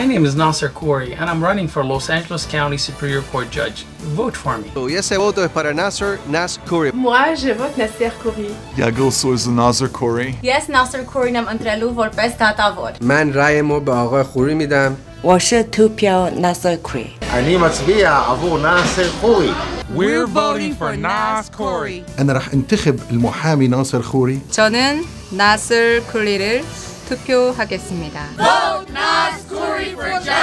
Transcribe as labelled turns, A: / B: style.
A: My name is Naser Khoury, and I'm running for Los Angeles County Superior Court Judge. Vote for me.
B: Y ese voto es para Naser Khoury.
C: Moi, je vote Naser Khoury.
D: Yagelsoiz Naser Khoury.
E: Yes, Naser Khoury nam întrelu vorbesc data vot.
F: من رأیمو به آقای خوری میدم.
G: 我是投票 Naser Khoury.
H: אני מצביע עבור ناصر خوري.
I: We're voting for Naser Khoury.
J: أنا راح انتخب المحامي ناصر خوري.
K: 저는 나슬 쿠리를 투표하겠습니다.
E: Vote Naser Khoury for judge.